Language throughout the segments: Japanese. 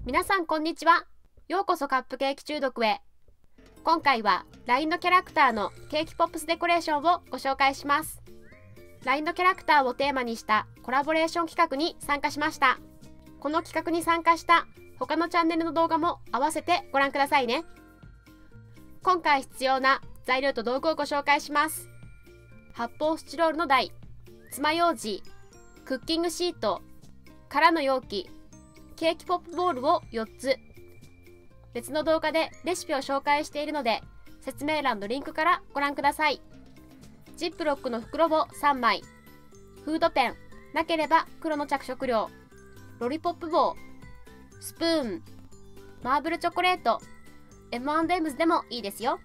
皆さんこんにちは。ようこそカップケーキ中毒へ。今回は LINE のキャラクターのケーキポップスデコレーションをご紹介します。LINE のキャラクターをテーマにしたコラボレーション企画に参加しました。この企画に参加した他のチャンネルの動画も合わせてご覧くださいね。今回必要な材料と道具をご紹介します。発泡スチロールの台、爪楊枝、クッキングシート、空の容器、ケーキポップボールを4つ。別の動画でレシピを紹介しているので、説明欄のリンクからご覧ください。ジップロックの袋を3枚、フードペン、なければ黒の着色料、ロリポップ棒、スプーン、マーブルチョコレート、M&M's でもいいですよ。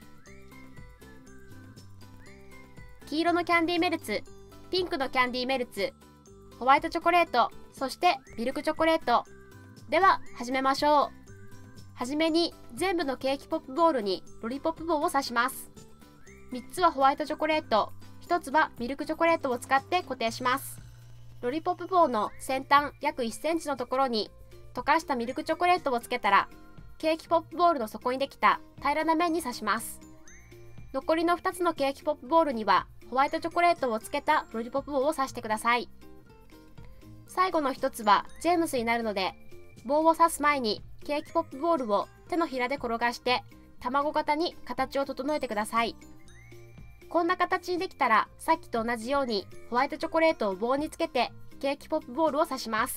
黄色のキャンディーメルツ、ピンクのキャンディーメルツ、ホワイトチョコレート、そしてミルクチョコレート。では始めましょう。はじめに全部のケーキポップボールにロリポップ棒を刺します。3つはホワイトチョコレート、1つはミルクチョコレートを使って固定します。ロリポップ棒の先端約1センチのところに溶かしたミルクチョコレートをつけたら、ケーキポップボールの底にできた平らな面に刺します。残りの2つのケーキポップボールにはホワイトチョコレートをつけたロリポップ棒を刺してください。最後の1つはジェームスになるので、棒を刺す前にケーキポップボールを手のひらで転がして卵型に形を整えてください。こんな形にできたら、さっきと同じようにホワイトチョコレートを棒につけてケーキポップボールを刺します。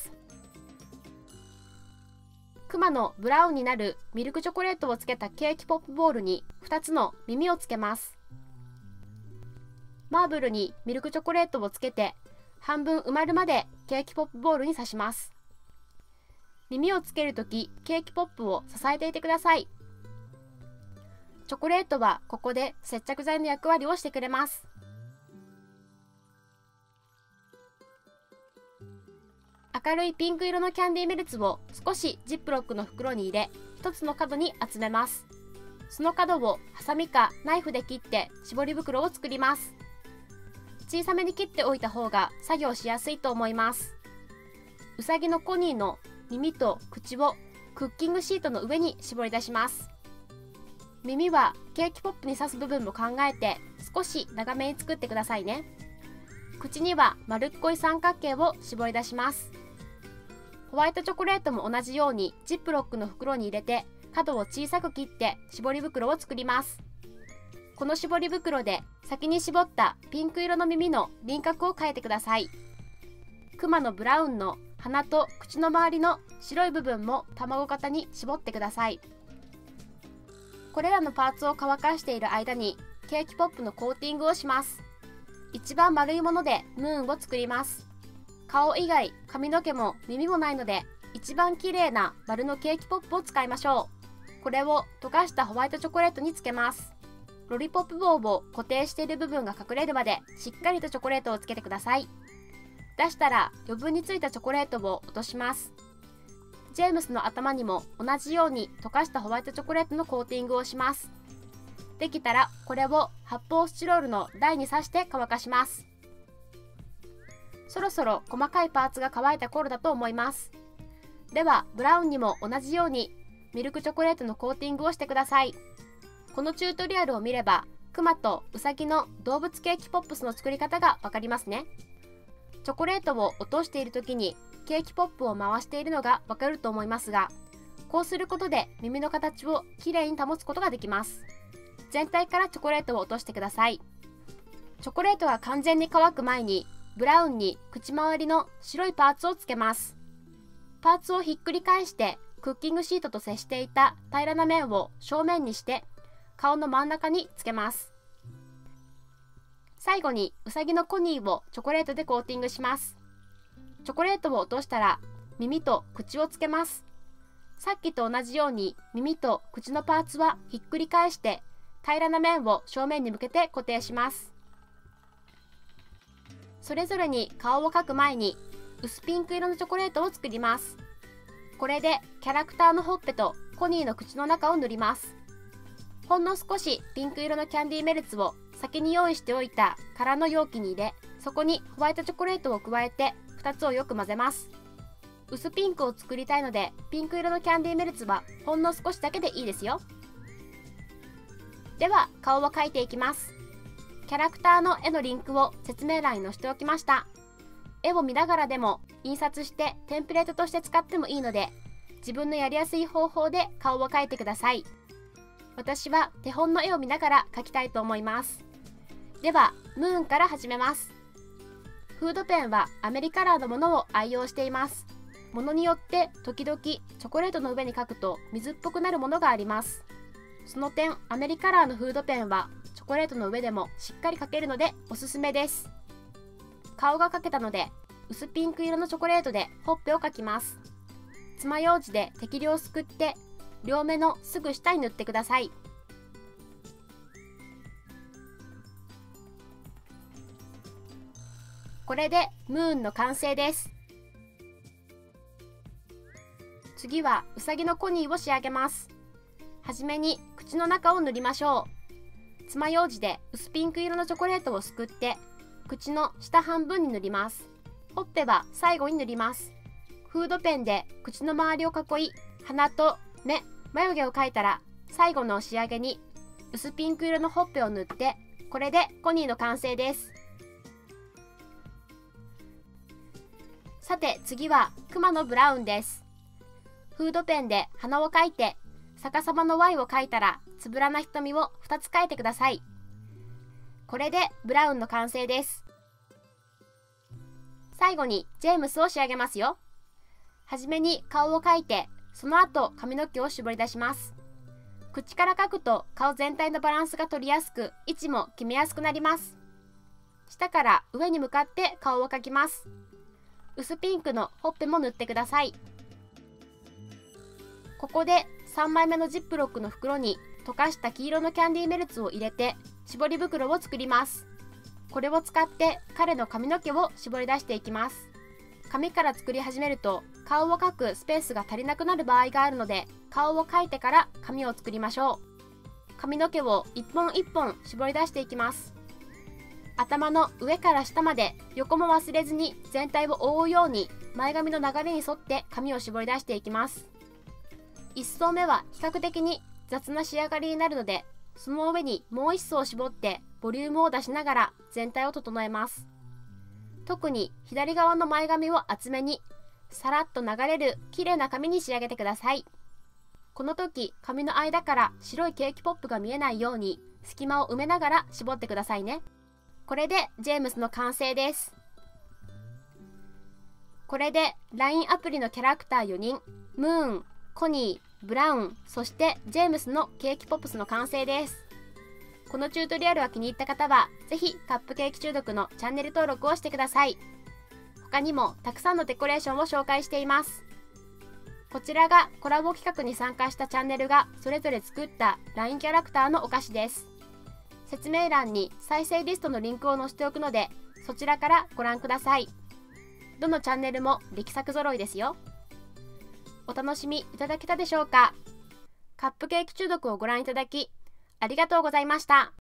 クマのブラウンになるミルクチョコレートをつけたケーキポップボールに2つの耳をつけます。マーブルにミルクチョコレートをつけて半分埋まるまでケーキポップボールに刺します。耳をつけるとき、ケーキポップを支えていてください。チョコレートはここで接着剤の役割をしてくれます。明るいピンク色のキャンディーメルツを少しジップロックの袋に入れ、1つの角に集めます。その角をハサミかナイフで切って絞り袋を作ります。小さめに切っておいた方が作業しやすいと思います。うさぎのコニーの耳と口をクッキングシートの上に絞り出します。耳はケーキポップに刺す部分も考えて少し長めに作ってくださいね。口には丸っこい三角形を絞り出します。ホワイトチョコレートも同じようにジップロックの袋に入れて角を小さく切って絞り袋を作ります。この絞り袋で先に絞ったピンク色の耳の輪郭を変えてください。クマのブラウンの鼻と口の周りの白い部分も卵型に絞ってください。これらのパーツを乾かしている間にケーキポップのコーティングをします。一番丸いものでムーンを作ります。顔以外髪の毛も耳もないので、一番綺麗な丸のケーキポップを使いましょう。これを溶かしたホワイトチョコレートにつけます。ロリポップ棒を固定している部分が隠れるまでしっかりとチョコレートをつけてください。出したら余分についたチョコレートを落とします。ジェームスの頭にも同じように溶かしたホワイトチョコレートのコーティングをします。できたらこれを発泡スチロールの台に刺して乾かします。そろそろ細かいパーツが乾いた頃だと思います。ではブラウンにも同じようにミルクチョコレートのコーティングをしてください。このチュートリアルを見ればクマとウサギの動物ケーキポップスの作り方がわかりますね。チョコレートを落としている時にケーキポップを回しているのがわかると思いますが、こうすることで耳の形をきれいに保つことができます。全体からチョコレートを落としてください。チョコレートが完全に乾く前にブラウンに口周りの白いパーツをつけます。パーツをひっくり返してクッキングシートと接していた平らな面を正面にして顔の真ん中につけます。最後にウサギのコニーをチョコレートでコーティングします。チョコレートを落としたら耳と口をつけます。さっきと同じように耳と口のパーツはひっくり返して平らな面を正面に向けて固定します。それぞれに顔を描く前に薄ピンク色のチョコレートを作ります。これでキャラクターのほっぺとコニーの口の中を塗ります。ほんの少しピンク色のキャンディーメルツを先に用意しておいた空の容器に入れ、そこにホワイトチョコレートを加えて2つをよく混ぜます。 薄ピンクを作りたいので、ピンク色のキャンディーメルツはほんの少しだけでいいですよ。では顔を描いていきます。キャラクターの絵のリンクを説明欄に載せておきました。絵を見ながらでも印刷してテンプレートとして使ってもいいので、自分のやりやすい方法で顔を描いてください。私は手本の絵を見ながら描きたいと思います。ではムーンから始めます。フードペンはアメリカラーのものを愛用しています。ものによって時々チョコレートの上に描くと水っぽくなるものがあります。その点アメリカラーのフードペンはチョコレートの上でもしっかり描けるのでおすすめです。顔が描けたので薄ピンク色のチョコレートでほっぺを描きます。爪楊枝で適量すくって両目のすぐ下に塗ってください。これでムーンの完成です。次はウサギのコニーを仕上げます。はじめに口の中を塗りましょう。爪楊枝で薄ピンク色のチョコレートをすくって口の下半分に塗ります。ほっぺは最後に塗ります。フードペンで口の周りを囲い、鼻と目、眉毛を描いたら最後の仕上げに薄ピンク色のほっぺを塗って、これでコニーの完成です。さて次はクマのブラウンです。フードペンで鼻を描いて逆さまの Y を描いたらつぶらな瞳を2つ描いてください。これでブラウンの完成です。最後にジェームスを仕上げますよ。はじめに顔を描いて、その後髪の毛を絞り出します。口から描くと顔全体のバランスが取りやすく、位置も決めやすくなります。下から上に向かって顔を描きます。薄ピンクのほっぺも塗ってください。ここで3枚目のジップロックの袋に溶かした黄色のキャンディーメルツを入れて絞り袋を作ります。これを使って彼の髪の毛を絞り出していきます。紙から作り始めると顔を描くスペースが足りなくなる場合があるので、顔を描いてから髪を作りましょう。髪の毛を一本一本絞り出していきます。頭の上から下まで横も忘れずに全体を覆うように前髪の流れに沿って髪を絞り出していきます。1層目は比較的に雑な仕上がりになるので、その上にもう1層絞ってボリュームを出しながら全体を整えます。特に左側の前髪を厚めに、さらっと流れる綺麗な髪に仕上げてください。この時髪の間から白いケーキポップが見えないように隙間を埋めながら絞ってくださいね。これでジェームスの完成です。これで LINE アプリのキャラクター4人、ムーン、コニー、ブラウン、そしてジェームスのケーキポップスの完成です。このチュートリアルが気に入った方は、ぜひカップケーキ中毒のチャンネル登録をしてください。他にもたくさんのデコレーションを紹介しています。こちらがコラボ企画に参加したチャンネルがそれぞれ作った LINE キャラクターのお菓子です。説明欄に再生リストのリンクを載せておくので、そちらからご覧ください。どのチャンネルも力作揃いですよ。お楽しみいただけたでしょうか。カップケーキ中毒をご覧いただきありがとうございました。